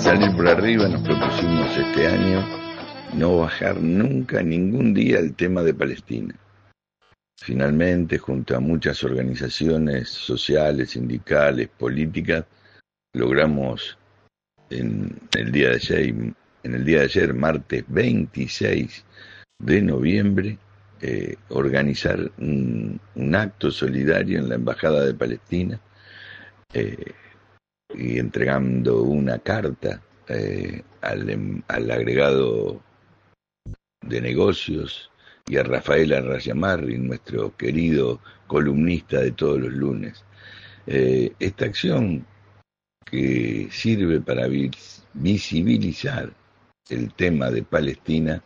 Salir por arriba nos propusimos este año no bajar nunca, ningún día el tema de Palestina. Finalmente, junto a muchas organizaciones sociales, sindicales, políticas, logramos en el día de ayer, martes 26 de noviembre, organizar un acto solidario en la Embajada de Palestina, y entregando una carta al agregado de negocios y a Rafael Arrayamarri, nuestro querido columnista de todos los lunes. Esta acción, que sirve para visibilizar el tema de Palestina,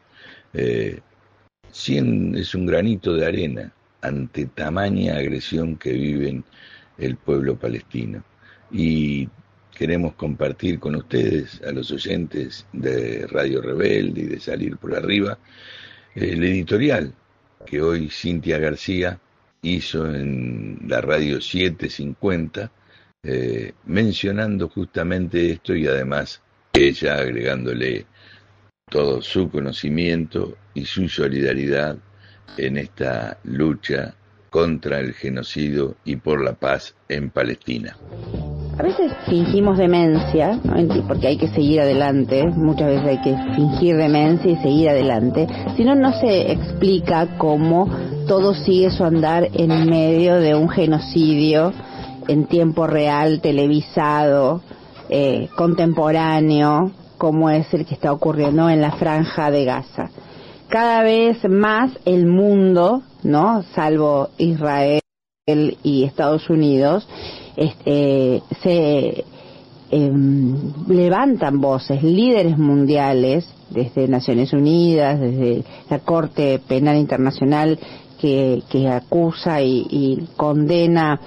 es un granito de arena ante tamaña agresión que viven el pueblo palestino. Y queremos compartir con ustedes, a los oyentes de Radio Rebelde y de Salir por Arriba, el editorial que hoy Cintia García hizo en la radio 750, mencionando justamente esto, y además ella agregándole todo su conocimiento y su solidaridad en esta lucha contra el genocidio y por la paz en Palestina. A veces fingimos demencia, ¿no? Porque hay que seguir adelante, muchas veces hay que fingir demencia y seguir adelante, si no, no se explica cómo todo sigue su andar en medio de un genocidio en tiempo real, televisado, contemporáneo, como es el que está ocurriendo en la Franja de Gaza. Cada vez más el mundo, ¿no?, salvo Israel y Estados Unidos, se levantan voces, líderes mundiales, desde Naciones Unidas, desde la Corte Penal Internacional, que acusa y condena,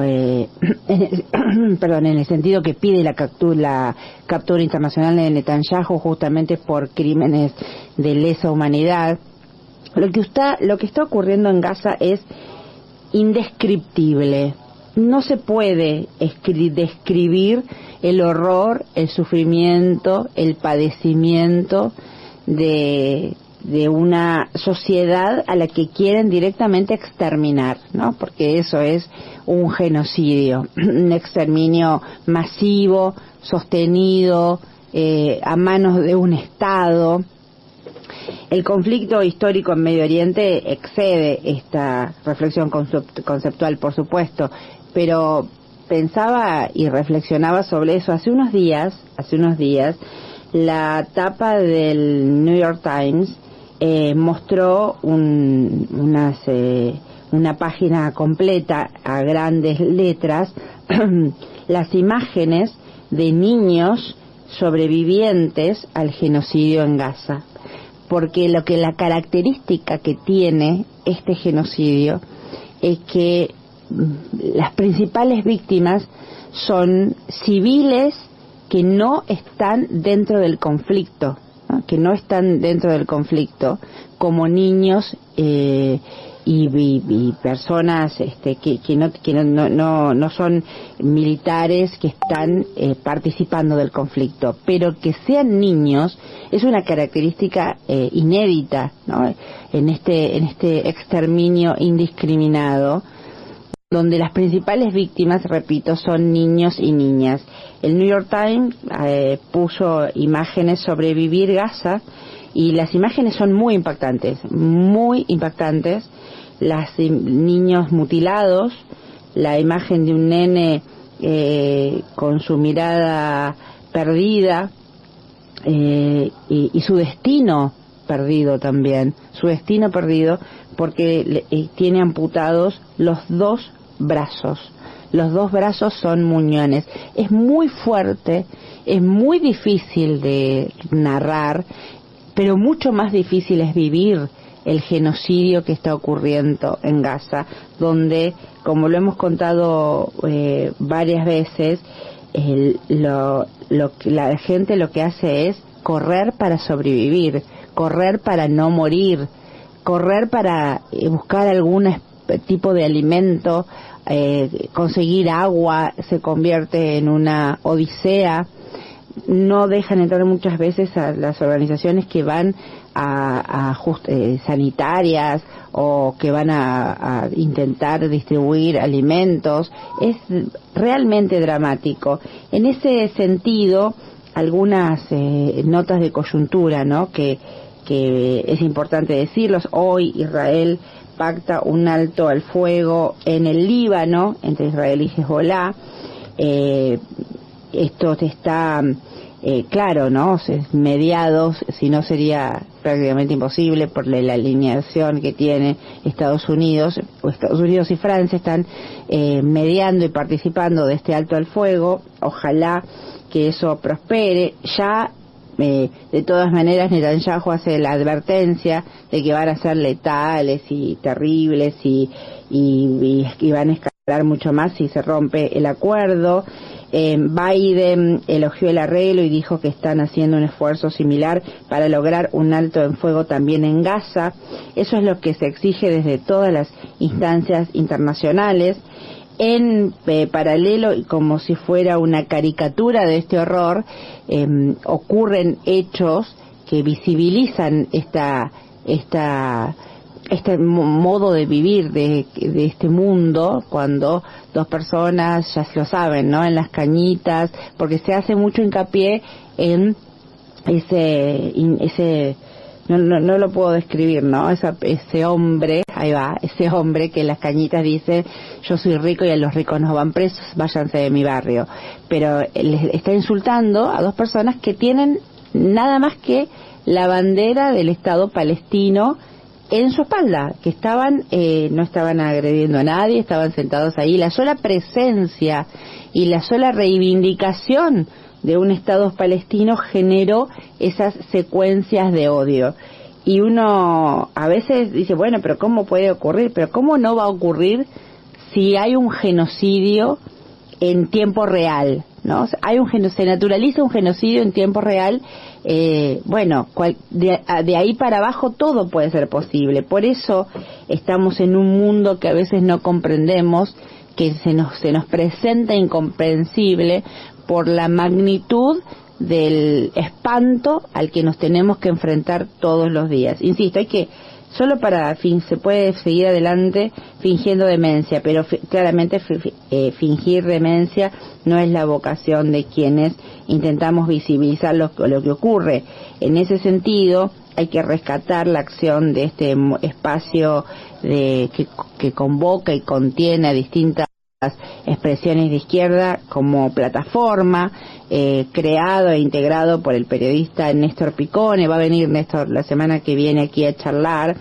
en el sentido que pide la captura internacional de Netanyahu justamente por crímenes de lesa humanidad. Lo que está ocurriendo en Gaza es indescriptible. No se puede describir el horror, el sufrimiento, el padecimiento de una sociedad a la que quieren directamente exterminar, ¿no? Porque eso es un genocidio, un exterminio masivo, sostenido, a manos de un Estado. El conflicto histórico en Medio Oriente excede esta reflexión conceptual, por supuesto, pero pensaba y reflexionaba sobre eso hace unos días, la tapa del New York Times mostró una página completa a grandes letras, las imágenes de niños sobrevivientes al genocidio en Gaza, porque la característica que tiene este genocidio es que las principales víctimas son civiles que no están dentro del conflicto, ¿no? Como niños y personas que no son militares que están participando del conflicto, pero que sean niños es una característica inédita, ¿no?, en este exterminio indiscriminado, donde las principales víctimas, repito, son niños y niñas. El New York Times puso imágenes sobre Vivir Gaza, y las imágenes son muy impactantes. Niños mutilados, la imagen de un nene con su mirada perdida, y su destino perdido también, porque tiene amputados los dos brazos. Los dos brazos son muñones. Es muy fuerte, es muy difícil de narrar, pero mucho más difícil es vivir el genocidio que está ocurriendo en Gaza, donde, como lo hemos contado varias veces, la gente lo que hace es correr para sobrevivir, correr para no morir, correr para buscar algún tipo de alimento, conseguir agua se convierte en una odisea, no dejan entrar muchas veces a las organizaciones que van sanitarias o que van a intentar distribuir alimentos. Es realmente dramático. En ese sentido, algunas notas de coyuntura, ¿no?, que es importante decirlos. Hoy Israel pacta un alto al fuego en el Líbano entre Israel y Hezbolá. Esto está claro, ¿no?, mediados, si no sería prácticamente imposible por la alineación que tiene Estados Unidos y Francia están mediando y participando de este alto al fuego. Ojalá que eso prospere. Ya de todas maneras Netanyahu hace la advertencia de que van a ser letales y terribles y van a escalar mucho más si se rompe el acuerdo. Biden elogió el arreglo y dijo que están haciendo un esfuerzo similar para lograr un alto en fuego también en Gaza. Eso es lo que se exige desde todas las instancias internacionales. En paralelo, y como si fuera una caricatura de este horror, ocurren hechos que visibilizan este modo de vivir de este mundo, cuando dos personas, ya lo saben, ¿no?, en las cañitas, porque se hace mucho hincapié en ese no lo puedo describir, ¿no?, ese hombre, ahí va, ese hombre que en las cañitas dice: yo soy rico y a los ricos no van presos, váyanse de mi barrio. Pero les está insultando a dos personas que tienen nada más que la bandera del Estado palestino en su espalda, que no estaban agrediendo a nadie, estaban sentados ahí. La sola presencia y la sola reivindicación de un Estado palestino generó esas secuencias de odio. Y uno a veces dice, bueno, pero ¿cómo puede ocurrir? Pero ¿cómo no va a ocurrir si hay un genocidio en tiempo real, ¿no? Se naturaliza un genocidio en tiempo real. De ahí para abajo todo puede ser posible. Por eso estamos en un mundo que a veces no comprendemos, que se nos presenta incomprensible por la magnitud del espanto al que nos tenemos que enfrentar todos los días. Insisto, solo se puede seguir adelante fingiendo demencia, pero claramente fingir demencia no es la vocación de quienes intentamos visibilizar lo que ocurre. En ese sentido, hay que rescatar la acción de este espacio que convoca y contiene a distintas expresiones de izquierda como plataforma, creado e integrado por el periodista Néstor Picone. Va a venir Néstor la semana que viene aquí a charlar,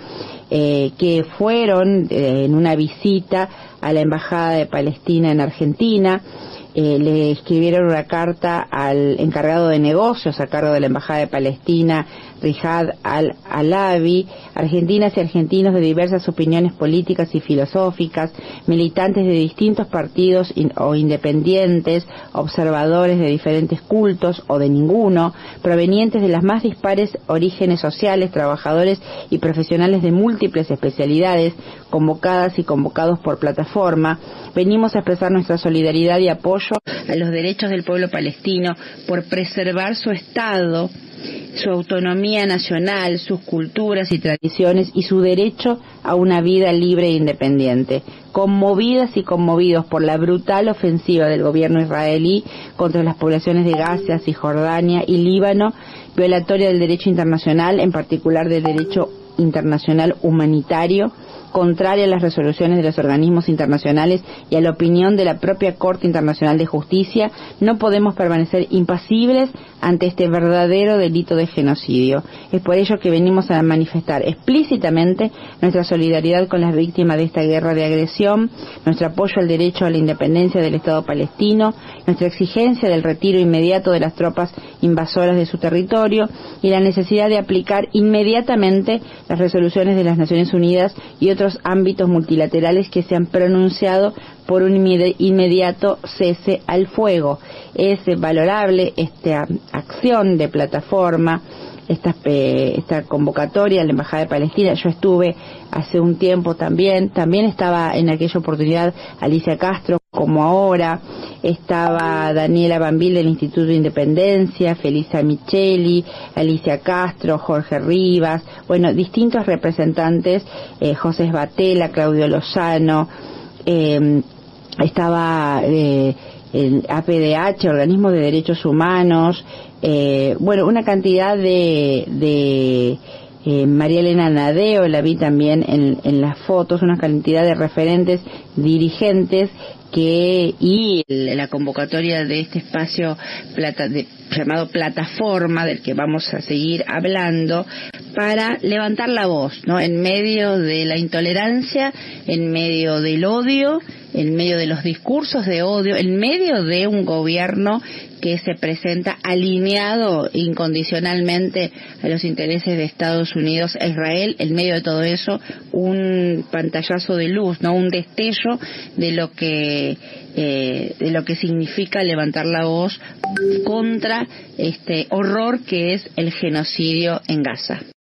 que fueron en una visita a la Embajada de Palestina en Argentina. Le escribieron una carta al encargado de negocios a cargo de la Embajada de Palestina, Rihad Al-Alabi. Argentinas y argentinos de diversas opiniones políticas y filosóficas, militantes de distintos partidos o independientes, observadores de diferentes cultos o de ninguno, provenientes de las más dispares orígenes sociales, trabajadores y profesionales de múltiples especialidades, convocadas y convocados por plataforma, venimos a expresar nuestra solidaridad y apoyo a los derechos del pueblo palestino por preservar su Estado, su autonomía nacional, sus culturas y tradiciones y su derecho a una vida libre e independiente. Conmovidas y conmovidos por la brutal ofensiva del gobierno israelí contra las poblaciones de Gaza, Cisjordania y Líbano, violatoria del derecho internacional, en particular del derecho internacional humanitario, contraria a las resoluciones de los organismos internacionales y a la opinión de la propia Corte Internacional de Justicia, no podemos permanecer impasibles ante este verdadero delito de genocidio. Es por ello que venimos a manifestar explícitamente nuestra solidaridad con las víctimas de esta guerra de agresión, nuestro apoyo al derecho a la independencia del Estado palestino, nuestra exigencia del retiro inmediato de las tropas invasoras de su territorio y la necesidad de aplicar inmediatamente las resoluciones de las Naciones Unidas y otros ámbitos multilaterales que se han pronunciado por un inmediato cese al fuego. Es valorable esta acción de plataforma esta convocatoria a la Embajada de Palestina. Yo estuve hace un tiempo también estaba en aquella oportunidad Alicia Castro, como ahora, estaba Daniela Bambil del Instituto de Independencia, Felisa Micheli, Alicia Castro, Jorge Rivas, bueno, distintos representantes, José Batela, Claudio Lozano, estaba el APDH, Organismo de Derechos Humanos, bueno, una cantidad de María Elena Nadeo, la vi también en las fotos, una cantidad de referentes, dirigentes y la convocatoria de este espacio llamado Plataforma, del que vamos a seguir hablando, para levantar la voz, ¿no? En medio de la intolerancia, en medio del odio, en medio de los discursos de odio, en medio de un gobierno que se presenta alineado incondicionalmente a los intereses de Estados Unidos e Israel. En medio de todo eso, un pantallazo de luz, no, un destello de lo que significa levantar la voz contra este horror que es el genocidio en Gaza.